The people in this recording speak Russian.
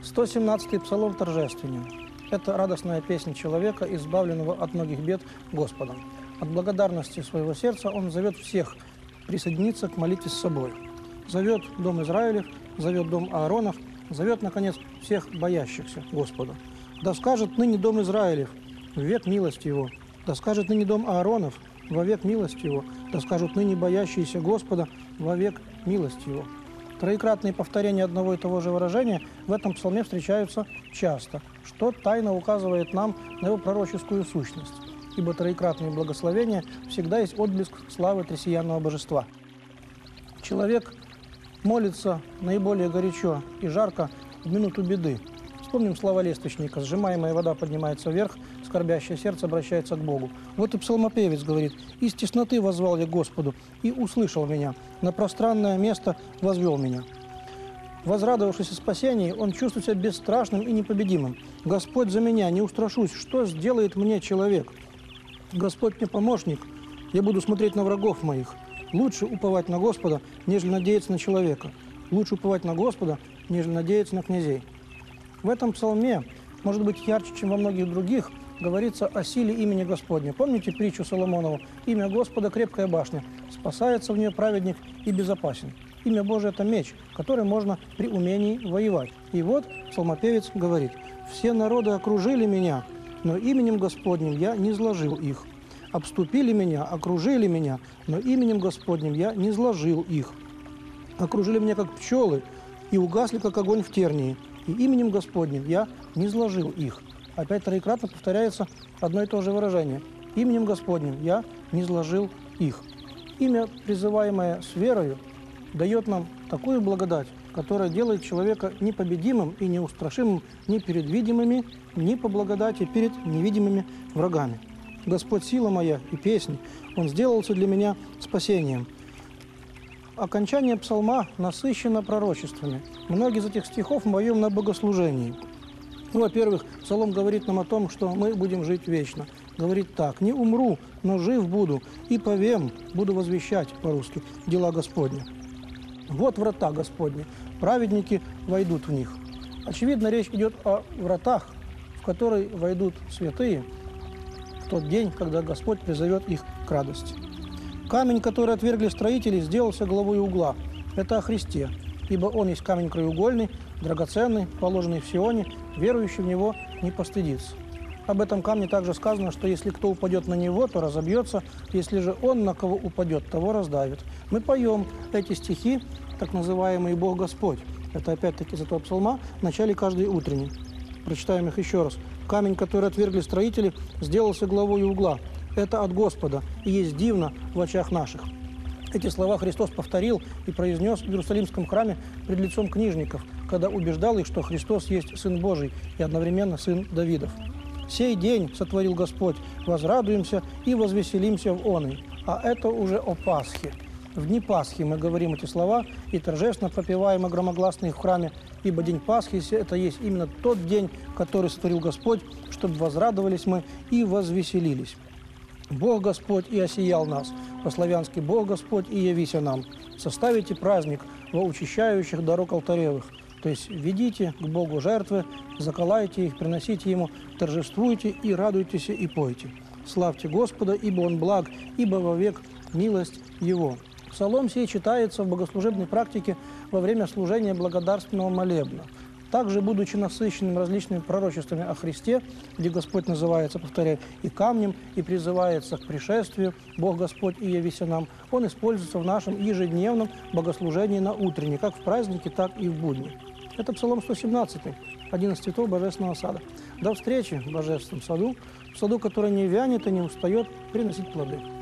117-й псалом торжественен. Это радостная песня человека, избавленного от многих бед Господом. От благодарности своего сердца он зовет всех присоединиться к молитве с собой. Зовет дом Израилев, зовет дом Ааронов, зовет, наконец, всех боящихся Господа. Да скажет ныне дом Израилев, в век милость его. Да скажет ныне дом Ааронов, во век милость его. Да скажут ныне боящиеся Господа, во век милость его. Троекратные повторения одного и того же выражения в этом псалме встречаются часто, что тайно указывает нам на его пророческую сущность, ибо троекратные благословения всегда есть отблеск славы тресиянного божества. Человек молится наиболее горячо и жарко в минуту беды. Вспомним слова лествичника: «Сжимаемая вода поднимается вверх, скорбящее сердце обращается к Богу». Вот и псалмопевец говорит: «Из тесноты воззвал я к Господу, и услышал меня, на пространное место возвел меня». Возрадовавшись о спасении, он чувствует себя бесстрашным и непобедимым. «Господь за меня, не устрашусь, что сделает мне человек? Господь мне помощник, я буду смотреть на врагов моих. Лучше уповать на Господа, нежели надеяться на человека. Лучше уповать на Господа, нежели надеяться на князей». В этом псалме, может быть, ярче, чем во многих других, говорится о силе имени Господня. Помните притчу Соломонову? «Имя Господа – крепкая башня, спасается в нее праведник и безопасен». Имя Божие – это меч, который можно при умении воевать. И вот псалмопевец говорит: «Все народы окружили меня, но именем Господним я не зложил их. Обступили меня, окружили меня, но именем Господним я не зложил их. Окружили меня, как пчелы, и угасли, как огонь в тернии, и именем Господним я не зложил их». Опять троекратно повторяется одно и то же выражение: «Именем Господним я не зложил их». Имя, призываемое с верою, дает нам такую благодать, которая делает человека непобедимым и неустрашимым ни перед видимыми, ни по благодати перед невидимыми врагами. «Господь сила моя и песнь, Он сделался для меня спасением». Окончание псалма насыщено пророчествами. Многие из этих стихов мы поем на богослужении. Во-первых, псалом говорит нам о том, что мы будем жить вечно. Говорит так: «Не умру, но жив буду, и повем, буду возвещать», по-русски, «дела Господни». Вот врата Господни, праведники войдут в них. Очевидно, речь идет о вратах, в которые войдут святые в тот день, когда Господь призовет их к радости. Камень, который отвергли строители, сделался главой угла. Это о Христе, ибо Он есть камень краеугольный, драгоценный, положенный в Сионе, верующий в Него не постыдится. Об этом камне также сказано, что если кто упадет на него, то разобьется, если же он на кого упадет, того раздавит. Мы поем эти стихи, так называемые «Бог Господь». Это опять-таки из этого псалма в начале каждой утренней. Прочитаем их еще раз. «Камень, который отвергли строители, сделался главой угла. Это от Господа, и есть дивно в очах наших». Эти слова Христос повторил и произнес в Иерусалимском храме пред лицом книжников, когда убеждал их, что Христос есть Сын Божий и одновременно Сын Давидов. «Сей день сотворил Господь, возрадуемся и возвеселимся в оный». А это уже о Пасхе. В дни Пасхи мы говорим эти слова и торжественно пропеваем и громогласно их в храме, ибо день Пасхи – это есть именно тот день, который сотворил Господь, чтобы возрадовались мы и возвеселились. «Бог Господь и осиял нас», по-славянски «Бог Господь и явися нам». Составите праздник во учащающих дорог алтаревых, то есть ведите к Богу жертвы, заколайте их, приносите Ему, торжествуйте и радуйтесь и пойте. Славьте Господа, ибо Он благ, ибо вовек милость Его. Псалом сей читается в богослужебной практике во время служения благодарственного молебна. Также, будучи насыщенным различными пророчествами о Христе, где Господь называется, повторяю, и камнем, и призывается к пришествию, Бог Господь и явися нам, Он используется в нашем ежедневном богослужении на утренне, как в празднике, так и в будни. Это Псалом 117, один из цветов Божественного сада. До встречи в Божественном саду, в саду, который не вянет и не устает приносить плоды.